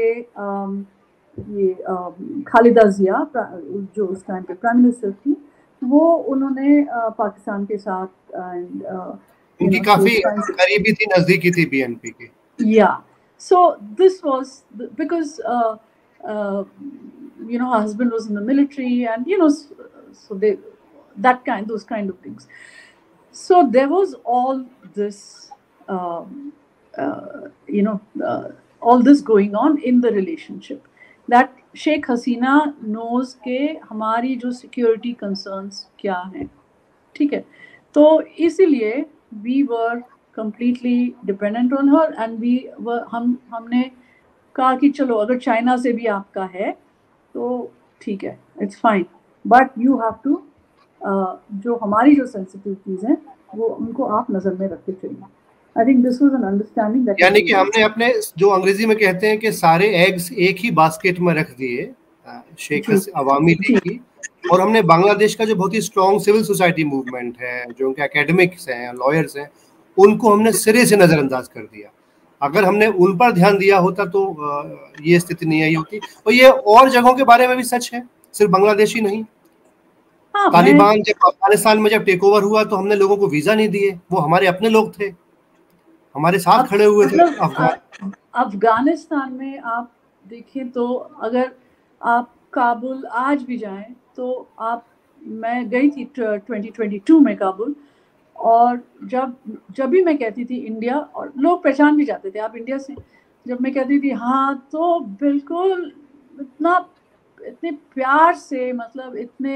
ये खालिदा जिया जो उस टाइम पे प्राइम मिनिस्टर थी, वो उन्होंने पाकिस्तान के साथ एंड उनकी काफी करीबी थी, नजदीकी थी B N P की। Yeah, so this was because uh, uh, you know her husband was in the military, and you know so they that kind those kind of things. So there was all this um, uh, you know uh, all this going on in the relationship, that Sheikh Hasina knows के हमारी जो security concerns क्या हैं, ठीक है, तो इसीलिए we were completely dependent on her, and we were हम हमने कहा कि चलो अगर चाइना से भी आपका है तो ठीक है, it's fine, but you have to uh, जो हमारी जो sensitive चीज़ हैं वो उनको आप नजर में रखते चलिए। I think this was an understanding that यानी कि हमने अपने जो अंग्रेजी में कहते हैं कि सारे एग्स एक ही बास्केट में रख दिए शेख अवामी लीग की, और हमने बांग्लादेश का जो बहुत ही स्ट्रॉन्ग सिविल सोसाइटी मूवमेंट है, जो उनके एकेडमिक्स हैं, लॉयर्स हैं, उनको हमने सिरे से नजरअंदाज कर दिया। अगर हमने उन पर ध्यान दिया होता तो ये स्थिति नहीं आई होती। और ये और जगहों के बारे में भी सच है, सिर्फ बांग्लादेश ही नहीं। हाँ, तालिबान जब अफगानिस्तान में जब टेक ओवर हुआ तो हमने लोगों को वीजा नहीं दिए, वो हमारे अपने लोग थे, हमारे साथ खड़े हुए थे। अफगानिस्तान में आप देखें तो अगर आप काबुल आज भी जाएं तो आप, मैं गई थी ट्वेंटी ट्वेंटी टू में काबुल, और जब जब भी मैं कहती थी इंडिया, और लोग पहचान भी जाते थे आप इंडिया से, जब मैं कहती थी हाँ तो बिल्कुल इतना इतने प्यार से, मतलब इतने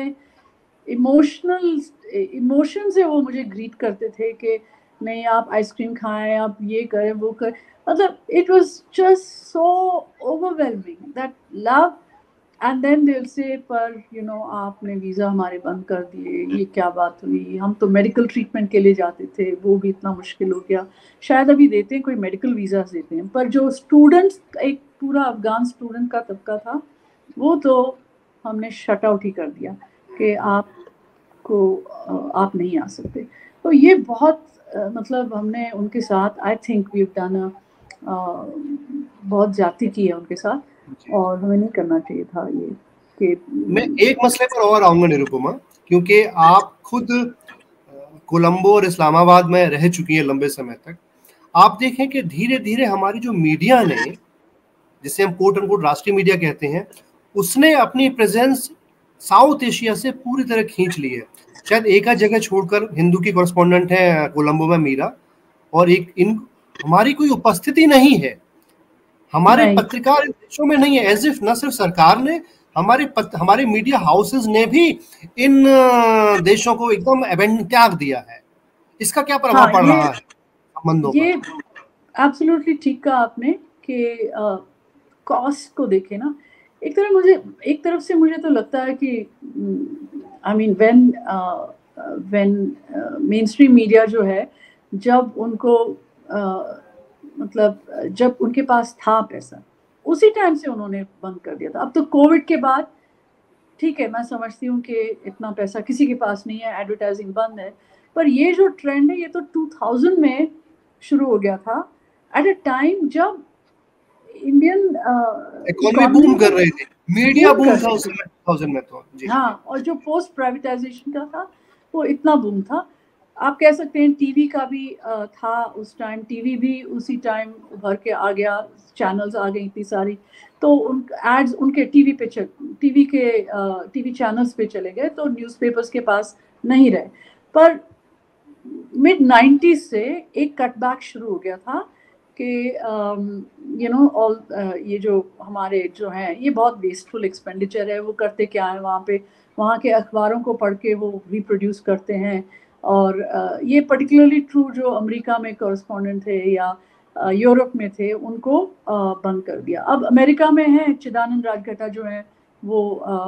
इमोशनल इमोशन से वो मुझे ग्रीट करते थे कि नहीं आप आइसक्रीम खाएं, आप ये करें वो करें, मतलब it was just so overwhelming that love. And then they will say पर यू नो आपने वीज़ा हमारे बंद कर दिए, ये क्या बात हुई, हम तो मेडिकल ट्रीटमेंट के लिए जाते थे, वो भी इतना मुश्किल हो गया। शायद अभी देते हैं, कोई मेडिकल वीज़ा देते हैं, पर जो स्टूडेंट्स, एक पूरा अफगान स्टूडेंट का तबका था, वो तो हमने शट आउट ही कर दिया कि आपको आप नहीं आ सकते। तो ये बहुत मतलब हमने उनके साथ, I think we have done बहुत ज्यादती की है उनके साथ, और हमें नहीं करना चाहिए था ये। कि मैं एक मसले पर और आऊंगा निरुपमा, क्योंकि आप खुद कोलंबो और इस्लामाबाद में रह चुकी हैं लंबे समय तक। आप देखें कि धीरे धीरे हमारी जो मीडिया ने, जिसे हम कोट एंड कोट राष्ट्रीय मीडिया कहते हैं, उसने अपनी प्रेजेंस साउथ एशिया से पूरी तरह खींच ली है। शायद एक आध जगह छोड़कर हिंदू की कॉरेस्पॉन्डेंट है कोलंबो में मीरा, और एक इन हमारी कोई उपस्थिति नहीं है, हमारे पत्रकार देशों में नहीं है, एज इफ न सिर्फ सरकार ने, हमारे पत, हमारे मीडिया हाउसेस ने भी इन देशों को एकदम अबेंडन त्याग दिया है। इसका क्या प्रभाव हाँ, पड़ रहा है संबंधों पर? ये एब्सोल्युटली ठीक कहा आपने कि कॉस्ट को देखे ना, एक तरह मुझे एक तरफ से मुझे तो लगता है कि I mean when when mainstream media जो है, जब उनको uh, मतलब जब उनके पास था पैसा, उसी टाइम से उन्होंने बंद कर दिया था। अब तो कोविड के बाद ठीक है, मैं समझती हूँ कि इतना पैसा किसी के पास नहीं है, एडवर्टाइजिंग बंद है, पर ये जो ट्रेंड है ये तो टू थाउज़ेंड में शुरू हो गया था, एट अ टाइम जब इंडियन इकोनॉमी बूम कर रही थी, मीडिया बूम था उस समय टू थाउज़ेंड में तो जी। हाँ, और जो पोस्ट प्राइवेटाइजेशन का था वो इतना बूम था, आप कह सकते हैं टीवी का भी uh, था उस टाइम, टीवी भी उसी टाइम उभर के आ गया, चैनल्स आ गई इतनी सारी, तो उन एड्स उनके टीवी पे चल टीवी के टीवी चैनल्स पे चले गए, तो न्यूज़पेपर्स के पास नहीं रहे। पर मिड नाइन्टीज से एक कटबैक शुरू हो गया था कि यू नो ऑल ये जो हमारे जो हैं ये बहुत वेस्टफुल एक्सपेंडिचर है, वो करते क्या है वहाँ पे, वहाँ के अखबारों को पढ़ के वो रिप्रोड्यूस करते हैं। और uh, ये पर्टिकुलरली ट्रू जो अमेरिका में कॉरेस्पॉन्डेंट थे या यूरोप uh, में थे, उनको uh, बंद कर दिया। अब अमेरिका में है चिदानंद राजघटा जो है वो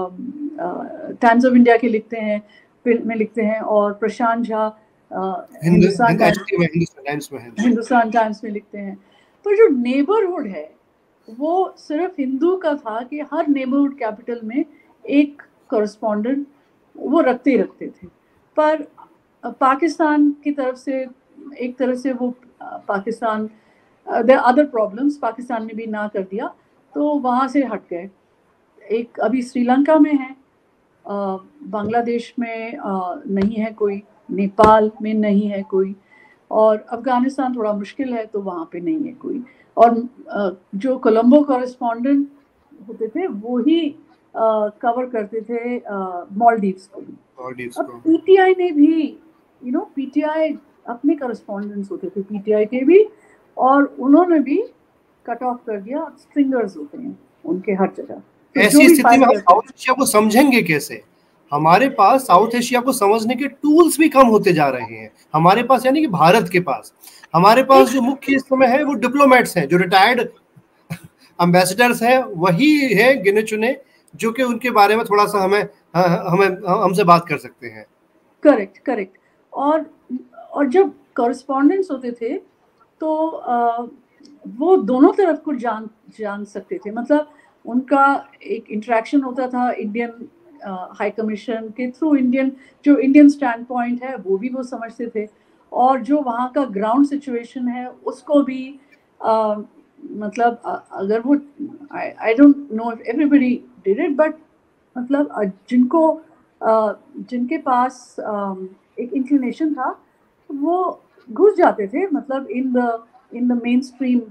टाइम्स ऑफ इंडिया के लिखते हैं, फिल्म में लिखते हैं, और प्रशांत झा हिंदुस्तान टाइम्स हिंदुस्तान टाइम्स में लिखते हैं। पर जो नेबरहुड है वो सिर्फ हिंदू का था कि हर नेबरहुड कैपिटल में एक कॉरेस्पॉन्डेंट वो रखते ही रखते थे। पर पाकिस्तान की तरफ से एक तरह से वो Pakistan their other problems Pakistan ने भी ना कर दिया, तो वहाँ से हट गए। एक अभी श्रीलंका में है, बांग्लादेश में आ, नहीं है कोई, नेपाल में नहीं है कोई, और अफगानिस्तान थोड़ा मुश्किल है तो वहाँ पे नहीं है कोई। और आ, जो कोलंबो कॉरेस्पॉन्डेंट होते थे वो ही कवर करते थे मालदीव्स को भी। अब पीटीआई ने भी यू नो पीटीआई अपने कॉरेस्पॉन्डेंट्स होते थे पीटीआई के भी, और उन्होंने भी कट ऑफ कर दिया। स्ट्रिंगर्स होते हैं उनके हर जगह। तो ऐसी स्थिति में हम साउथ एशिया को समझेंगे कैसे? हमारे पास साउथ एशिया को समझने के टूल्स भी कम होते जा रहे हैं हमारे पास, यानी कि भारत के पास हमारे पास जो मुख्य इस समय है वो डिप्लोमेट्स हैं, जो रिटायर्ड एम्बेसडर्स हैं, वही है गिने चुने जो कि उनके बारे में थोड़ा सा हमें हमें हमसे बात कर सकते हैं। करेक्ट करेक्ट और और जब कॉरेस्पॉन्डेंट्स होते थे तो आ, वो दोनों तरफ को जान जान सकते थे। मतलब उनका एक इंटरेक्शन होता था इंडियन हाई कमीशन के थ्रू, इंडियन जो इंडियन स्टैंड पॉइंट है वो भी वो समझते थे, और जो वहाँ का ग्राउंड सिचुएशन है उसको भी आ, मतलब आ, अगर वो I don't know if everybody did it, but मतलब जिनको आ, जिनके पास आ, एक इंक्लिनेशन था वो घुस जाते थे, मतलब in the in the mainstream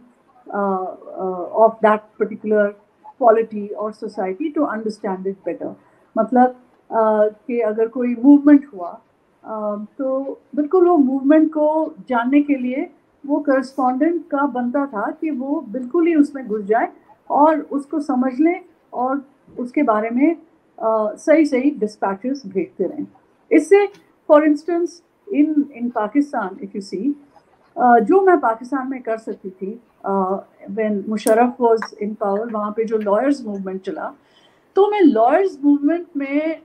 of that particular polity और society to understand it better. मतलब uh, कि अगर कोई मूवमेंट हुआ uh, तो बिल्कुल वो मूवमेंट को जानने के लिए वो करस्पॉन्डेंट का बनता था कि वो बिल्कुल ही उसमें घुस जाए और उसको समझ लें और उसके बारे में uh, सही सही डिस्पैचेस भेजते रहें। इससे for instance in in Pakistan if you see, जो मैं पाकिस्तान में कर सकती थी when Musharraf was in power, वहाँ पे जो लॉयर्स मूवमेंट चला, तो मैं लॉयर्स मूवमेंट में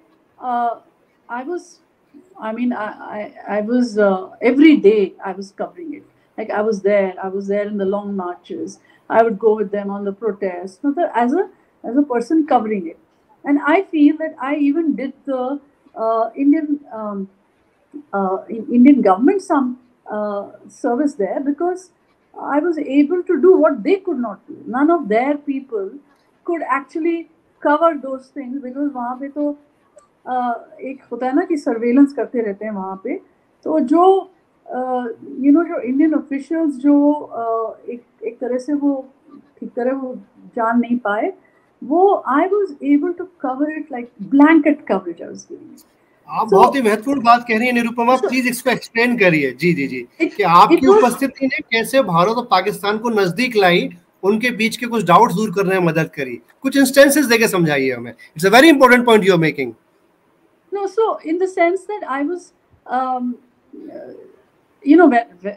I was I mean I I was every day I was covering it, like I was there I was there in the long marches, I would go with them on the protests, मतलब as a as a person covering it. And I feel that I even did the uh, Indian um, uh, Indian government some uh, service there, because I was able to do what they could not do. None of their people could actually cover those things, because वहाँ पे तो uh, एक होता है ना कि surveillance करते रहते हैं वहाँ पे, तो जो यू नो जो इंडियन ऑफिशियल्स जो uh, एक एक तरह से वो ठीक तरह वो जान नहीं पाए, वो I was able to cover it like blanket coverage I was giving. आप so, बहुत ही महत्वपूर्ण बात कह रही है निरुपमा, प्लीज इसको एक्सप्लेन करिए। जी जी जी it, कि आपकी was, उपस्थिति ने कैसे भारत और पाकिस्तान को नजदीक लाई, उनके बीच के कुछ डाउट्स दूर करने में मदद करी, कुछ इंस्टेंसेस देके समझाइए हमें। It's a very important point you are making. No, so in the sense that I was you know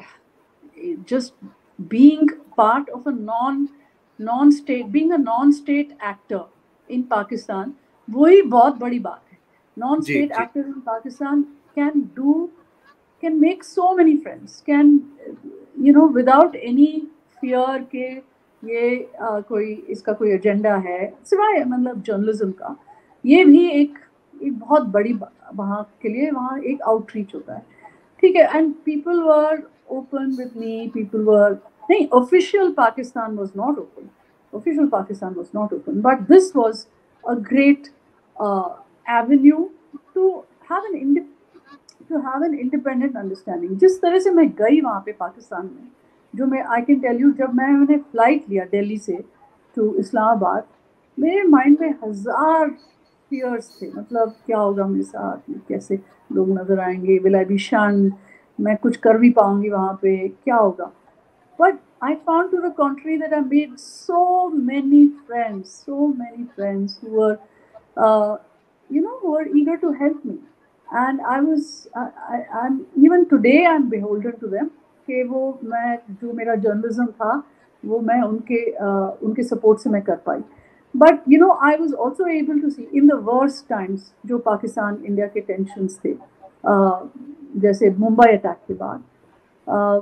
just being part of a non non state being a non state actor in Pakistan, वही बहुत बड़ी बात है। non state actors in Pakistan can do can make so many friends, can you know without any fear के ये uh, कोई इसका कोई एजेंडा है सिवाय मतलब जर्नलिज्म का। ये भी एक एक बहुत बड़ी वहाँ के लिए वहाँ एक आउटरीच होता है, ठीक है। And people were open with me, people were नहीं, official Pakistan was not open, official Pakistan was not open, but this was a great avenue to have an to have an independent understanding. जिस तरह से मैं गई वहाँ पे पाकिस्तान में, जो मैं I can tell you, जब मैं मैंने फ्लाइट लिया दिल्ली से टू इस्लामाबाद, मेरे माइंड में हजार फियर्स थे, मतलब क्या होगा मेरे साथ, कैसे लोग नजर आएंगे, विल आई बी शन्ड, मैं कुछ कर भी पाऊंगी वहाँ पे, क्या होगा. But I found to the contrary that I made so many friends, so many friends who were, uh, you know, who were eager to help me. And I was, I, I, I'm even today I'm beholden to them. कि वो मैं जो मेरा journalism था वो मैं उनके uh, उनके सपोर्ट से मैं कर पाई. But you know, I was also able to see in the worst times जो पाकिस्तान इंडिया के टेंशन्स थे, uh, जैसे मुंबई अटैक के बाद, uh,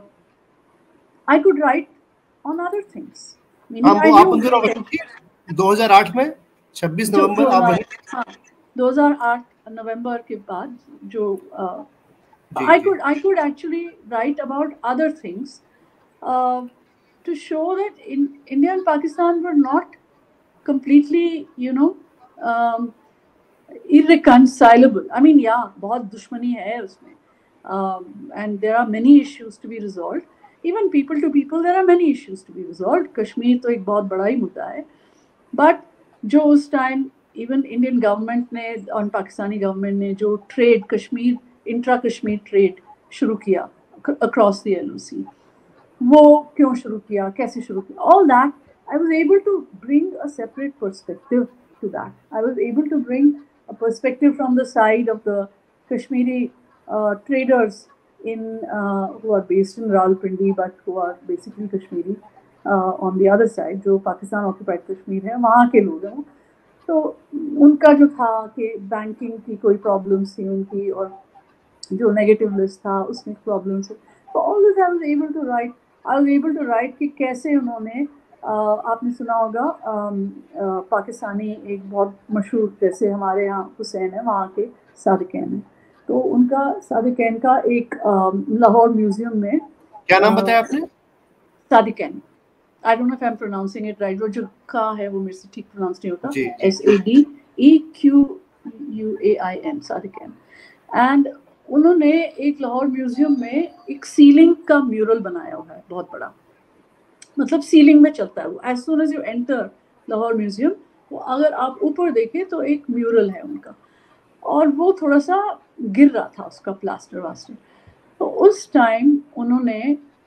I could write on other things. Meaning I knew दो हज़ार आठ में छब्बीस नवंबर आप वहीं, हाँ, दो हज़ार आठ नवंबर के बाद जो uh, I could I could actually write about other things uh, to show that in India and Pakistan were not completely, you know, um, irreconcilable. I mean, yeah, बहुत दुश्मनी है उसमें, um, and there are many issues to be resolved. Even people to people, there are many issues to be resolved. Kashmir तो एक बहुत बड़ा ही मुद्दा है. But जो उस time even Indian government ने और पाकिस्तानी government ने जो trade Kashmir intra Kashmir trade शुरू किया across the L O C, वो क्यों शुरू किया, कैसे शुरू किया, all that I was able to bring a separate perspective to that. I was able to bring a perspective from the side of the Kashmiri uh, traders in uh, who are based in Rawalpindi but who are basically Kashmiri uh, on the other side, जो Pakistan occupied Kashmir है, वहाँ के लोग हैं. तो उनका जो था कि बैंकिंग की कोई प्रॉब्लम्स थी उनकी, और जो नेगेटिव लिस्ट था उसमें प्रॉब्लम्स है. तो all this I was able to write I was able to write कि कैसे उन्होंने, uh, आपने सुना होगा um, uh, पाकिस्तानी एक बहुत मशहूर, जैसे हमारे यहाँ हुसैन है, वहाँ के सादिकैन है, तो उनका सादिकैन का एक um, लाहौर म्यूजियम में, क्या नाम बताया आपने? Sadiqain. I don't know if I'm pronouncing it right. वो जो का है वो मेरे से ठीक प्रोनाउंस नहीं होता. S A D E Q U A I N, Sadiqain. And उन्होंने एक लाहौर म्यूजियम में एक सीलिंग का म्यूरल बनाया हुआ है, बहुत बड़ा, मतलब सीलिंग में चलता है वो. As soon as you enter Lahore museum, वो अगर आप ऊपर देखें तो एक म्यूरल है उनका, और वो थोड़ा सा गिर रहा था उसका प्लास्टर वास्टर. तो उस टाइम उन्होंने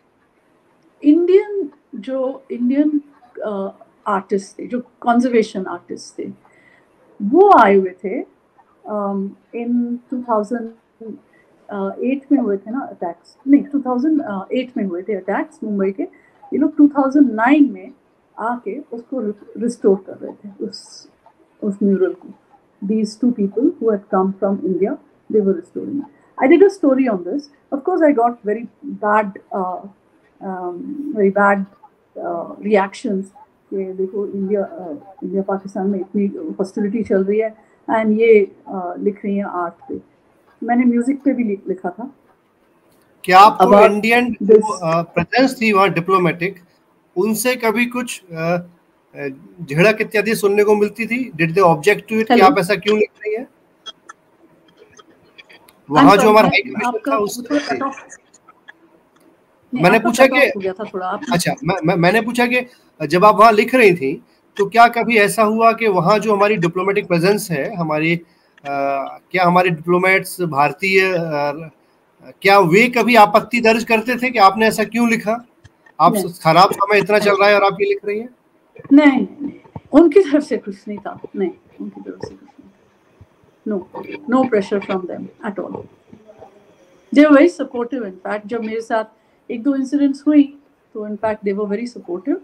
इंडियन जो इंडियन आर्टिस्ट थे, जो कंजर्वेशन आर्टिस्ट थे, वो आए हुए थे. इन टू थाउज़ेंड एट में हुए थे ना अटैक्स, नहीं टू थाउज़ेंड एट में हुए थे अटैक्स मुंबई के. ये लोग टू थाउज़ेंड नाइन में आके उसको रिस्टोर कर रहे थे, उस उस म्यूरल को. These two people who had come from India, they were restoring it. I did a story on this. Of course, I got very bad, uh, um, very bad uh, reactions. कि देखो India India Pakistan में इतनी hostility चल रही है and ये uh, लिख रही हैं आर्ट पे. मैंने म्यूजिक पे भी लिखा था. क्या आपको इंडियन प्रेजेंस थी वहाँ डिप्लोमेटिक, उनसे कभी कुछ झड़क इत्यादि सुनने को मिलती थी? Did they object to it कि आप ऐसा क्यों लिख रही हैं? वहाँ जो हमारा हाई कमिश्नर था उससे मैंने पूछा कि अच्छा मैं, मैं, मैंने पूछा कि जब आप वहाँ लिख रही थी तो क्या कभी ऐसा हुआ कि वहाँ जो हमारी डिप्लोमेटिक प्रेजेंस है, हमारी आ, क्या हमारे डिप्लोमेट्स भारतीय, क्या वे कभी आपत्ति दर्ज करते थे कि आपने ऐसा क्यों लिखा, आप खराब समय इतना चल रहा है और आप ये लिख रही हैं? नहीं, उनकी तरफ से कुछ नहीं था. नहीं, उनकी तरफ से कुछ नहीं. No no pressure from them at all. They were very supportive. In fact जब मेरे साथ एक दो इंसिडेंट्स हुई तो in fact they were very supportive.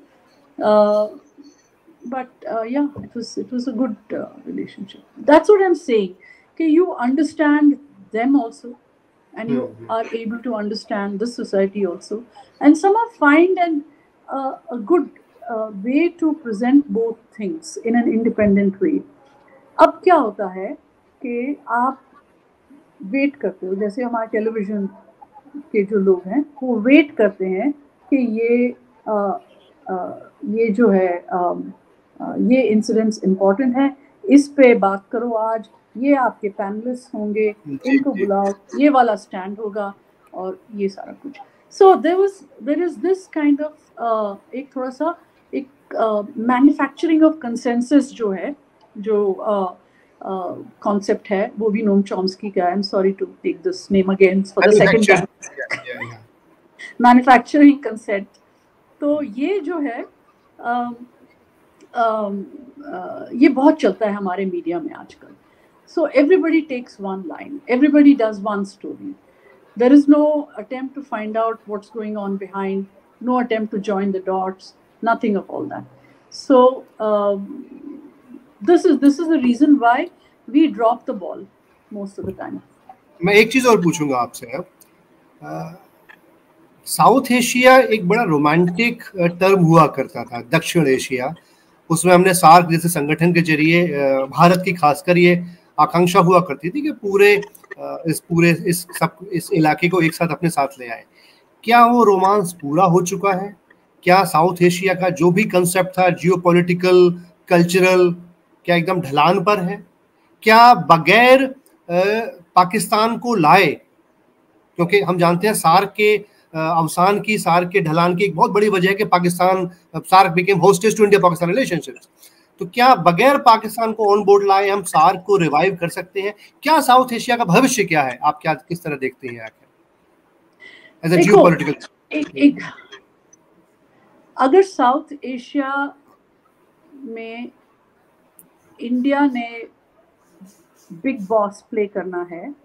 But yeah it was it was a good relationship. That's what I am saying कि you understand them also and you mm-hmm. are able to understand this society also, and somehow find an uh, a good uh, way to present both things in an independent way. अब क्या होता है कि आप wait करते हो, जैसे हमारे टेलीविज़न के जो लोग हैं वो वेट करते हैं कि ये आ, आ, ये जो है आ, आ, ये इंसिडेंट्स इम्पॉर्टेंट है, इस पे बात करो आज, ये आपके पैनलिस्ट होंगे, इनको बुलाओ, ये वाला स्टैंड होगा और ये सारा कुछ। So there was there is this kind of एक थोड़ा सा एक मैन्युफैक्चरिंग ऑफ कंसेंसस जो है, जो कॉन्सेप्ट uh, uh, है, वो भी नोम चॉम्स्की का। I am sorry to take this name again for the second time, manufacturing consent. तो ये जो है uh, uh, uh, ये बहुत चलता है हमारे मीडिया में आजकल। So everybody takes one line, everybody does one story, there is no attempt to find out what's going on behind, no attempt to join the dots, nothing of all that. So um, this is this is the reason why we drop the ball most of the time. मैं एक चीज और पूछूंगा आपसे अब, south Asia एक बड़ा romantic term हुआ करता था, दक्षिण एशिया, उसमें हमने सार्क जैसे संगठन के जरिए भारत की खासकर ये आकांक्षा हुआ करती थी कि पूरे इस पूरे इस सब इस इलाके को एक साथ अपने साथ ले आए। क्या वो रोमांस पूरा हो चुका है? क्या साउथ एशिया का जो भी कंसेप्ट था जियोपॉलिटिकल, कल्चरल, क्या एकदम ढलान पर है? क्या बगैर पाकिस्तान को लाए, क्योंकि हम जानते हैं सार्क के अवसान की, सार्क के ढलान की एक बहुत बड़ी वजह है कि Pakistan, SAARC became hostage to India Pakistan relationships. तो क्या बगैर पाकिस्तान को ऑन बोर्ड लाए हम सार्क को रिवाइव कर सकते हैं? क्या साउथ एशिया का भविष्य क्या है, आप क्या किस तरह देखते हैं आखिर एज अ जियोपॉलिटिकल? एक, एक, अगर साउथ एशिया में इंडिया ने बिग बॉस प्ले करना है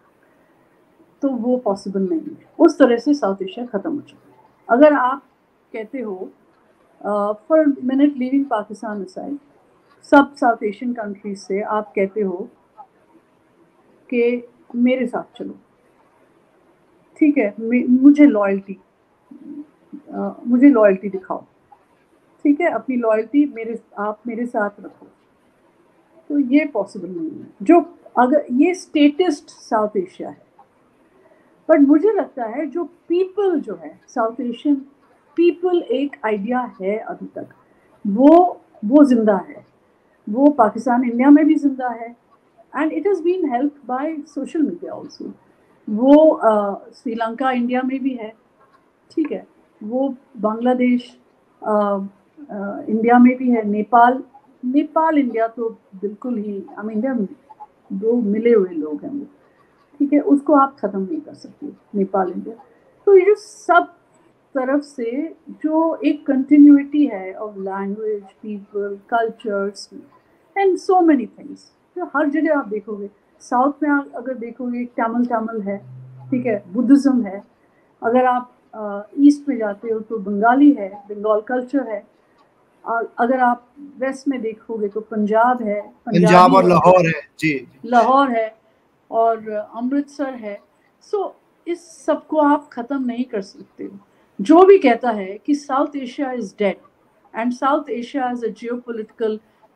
तो वो पॉसिबल नहीं है। उस तरह से साउथ एशिया खत्म हो चुका है। अगर आप कहते हो for minute leaving Pakistan aside, सब साउथ एशियन कंट्रीज से आप कहते हो कि मेरे साथ चलो, ठीक है, मुझे लॉयल्टी मुझे लॉयल्टी दिखाओ, ठीक है, अपनी लॉयल्टी मेरे आप मेरे साथ रखो, तो ये पॉसिबल नहीं है। जो अगर ये स्टेटिस्ट साउथ एशिया है, बट मुझे लगता है जो पीपल जो है साउथ एशियन पीपल, एक आइडिया है अभी तक, वो वो जिंदा है, वो पाकिस्तान इंडिया में भी जिंदा है, and it has been help by social media also. वो श्रीलंका इंडिया में भी है, ठीक है, वो बांग्लादेश इंडिया में भी है, नेपाल नेपाल इंडिया तो बिल्कुल ही, आई मीन इंडिया दो मिले हुए लोग हैं वो, ठीक है, उसको आप ख़त्म नहीं कर सकते, नेपाल इंडिया। तो ये जो सब तरफ से जो एक कंटिन्यूटी है of language, people, cultures and so many things, जो हर जगह आप देखोगे। साउथ में आप अगर देखोगे तमिल तमिल है, ठीक है, बुद्धिज़्म है, अगर आप ईस्ट में जाते हो तो बंगाली है, बंगाल कल्चर है, और अगर आप वेस्ट में देखोगे तो पंजाब है, पंजाब और लाहौर है, जी लाहौर है और अमृतसर है। सो so, इस सब को आप ख़त्म नहीं कर सकते हो। जो भी कहता है कि South Asia is dead and South Asia as a geopolitical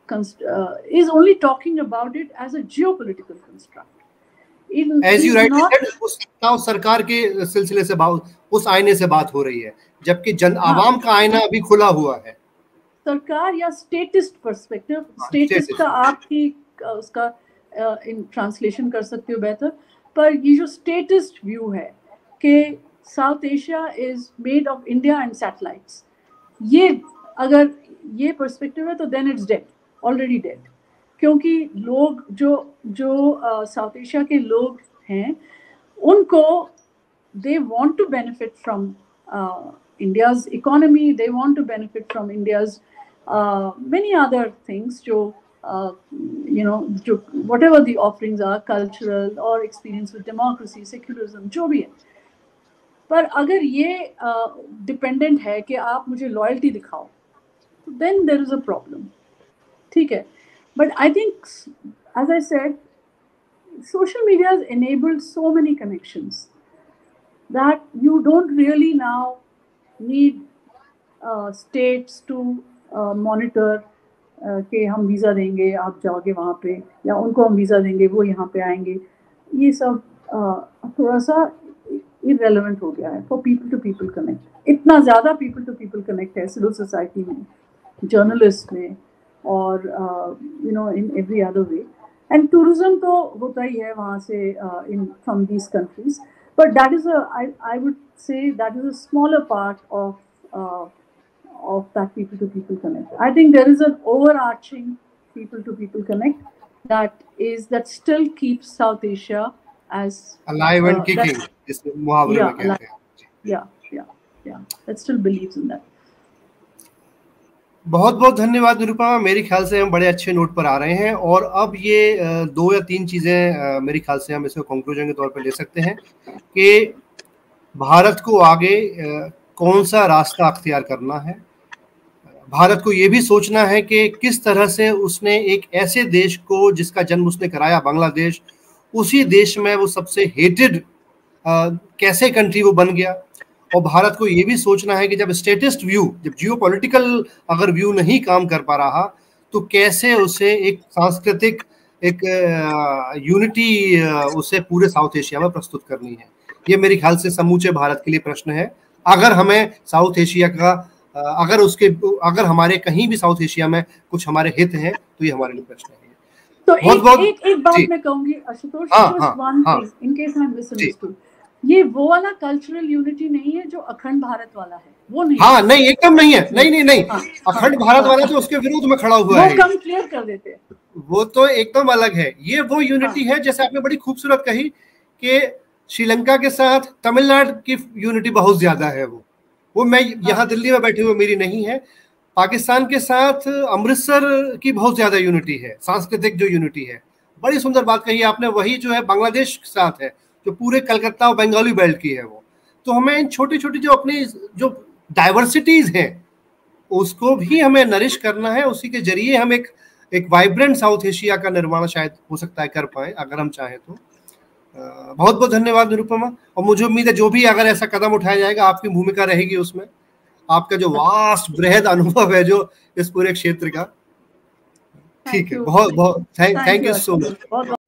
is only talking about it as a geopolitical construct. As you rightly said, उस सरकार के सिलसिले से बात, उस आईने से बात हो रही है, जबकि जन आवाम का आईना अभी खुला हुआ है। सरकार या स्टेटिस्ट पर्सपेक्टिव, स्टेटिस्ट का आप ही उसका इन ट्रांसलेशन कर सकते हो बेहतर, पर ये जो स्टेटिस्ट व्यू है कि South Asia is made of India and satellites, ये अगर ये पर्सपेक्टिव है तो then it's dead, already dead. क्योंकि लोग जो जो साउथ एशिया के लोग हैं, उनको they want to benefit from India's economy, they want to benefit from India's many other things, जो Uh, you know, जो whatever the offerings are, cultural or experience with democracy, secularism, जो भी है। पर अगर ये डिपेंडेंट uh, है कि आप मुझे लॉयल्टी दिखाओ, तो then there is a problem, ठीक है। But I think, as I said, social media has enabled so many connections that you don't really now need uh, states to uh, monitor कि हम वीज़ा देंगे, आप जाओगे वहाँ पे, या उनको हम वीज़ा देंगे, वो यहाँ पे आएंगे। ये सब थोड़ा सा इररेलेवेंट हो गया है for people to people connect. इतना ज़्यादा पीपल टू पीपल कनेक्ट है सिविल सोसाइटी में, जर्नलिस्ट में, और you know in every other way. And tourism तो होता ही है वहाँ से in from these countries, but that is I I would say that is a smaller part of of that people to people connect. I think there is an overarching people to people connect that is that still keeps South Asia as alive and uh, kicking, इस मुहावरे में कहते हैं. Yeah, yeah, yeah. That still believes in that. बहुत बहुत धन्यवाद निरुपमा. मेरे ख्याल से हम बड़े अच्छे नोट पर आ रहे हैं और अब ये दो या तीन चीजें मेरे ख्याल से हम इसको कंक्लूजन के तौर पर ले सकते हैं कि भारत को आगे कौन सा रास्ता अख्तियार करना है. भारत को ये भी सोचना है कि किस तरह से उसने एक ऐसे देश को जिसका जन्म उसने कराया बांग्लादेश, उसी देश में वो सबसे हेटेड कैसे कंट्री वो बन गया. और भारत को ये भी सोचना है कि जब स्टेटिस्ट व्यू, जब जियोपॉलिटिकल अगर व्यू नहीं काम कर पा रहा, तो कैसे उसे एक सांस्कृतिक एक यूनिटी उसे पूरे साउथ एशिया में प्रस्तुत करनी है. ये मेरे ख्याल से समूचे भारत के लिए प्रश्न है. अगर हमें साउथ एशिया का अगर उसके अगर हमारे कहीं भी साउथ एशिया में कुछ हमारे हित हैं तो ये हमारे लिए प्रश्न है. तो बहुत, एक, बहुत, एक, एक बात मैं कहूंगी Ashutosh, in case I misunderstood, ये वो वाला कल्चरल यूनिटी नहीं है जो अखंड भारत वाला है, वो नहीं. हाँ नहीं, एकदम नहीं है. नहीं नहीं नहीं अखंड भारत वाला तो उसके विरोध में खड़ा हुआ है. वो कम क्लियर कर देते हैं. वो तो एकदम अलग है. ये वो यूनिटी है जैसे आपने बड़ी खूबसूरत कही कि श्रीलंका के साथ तमिलनाडु की यूनिटी बहुत ज्यादा है. वो वो मैं यहाँ दिल्ली में बैठे हुए मेरी नहीं है. पाकिस्तान के साथ अमृतसर की बहुत ज्यादा यूनिटी है, सांस्कृतिक जो यूनिटी है. बड़ी सुंदर बात कही आपने. वही जो है बांग्लादेश के साथ है, जो पूरे कलकत्ता और बंगाली बेल्ट की है वो. तो हमें इन छोटी छोटी जो अपनी जो डाइवर्सिटीज हैं उसको भी हमें नरिश करना है. उसी के जरिए हम एक एक वाइब्रेंट साउथ एशिया का निर्माण शायद हो सकता है कर पाए अगर हम चाहें तो. बहुत बहुत धन्यवाद निरुपमा. और मुझे उम्मीद है जो भी अगर ऐसा कदम उठाया जाएगा आपकी भूमिका रहेगी उसमें. आपका जो वास्ट बृहद अनुभव है जो इस पूरे क्षेत्र का. ठीक है, बहुत बहुत थैंक यू सो मच.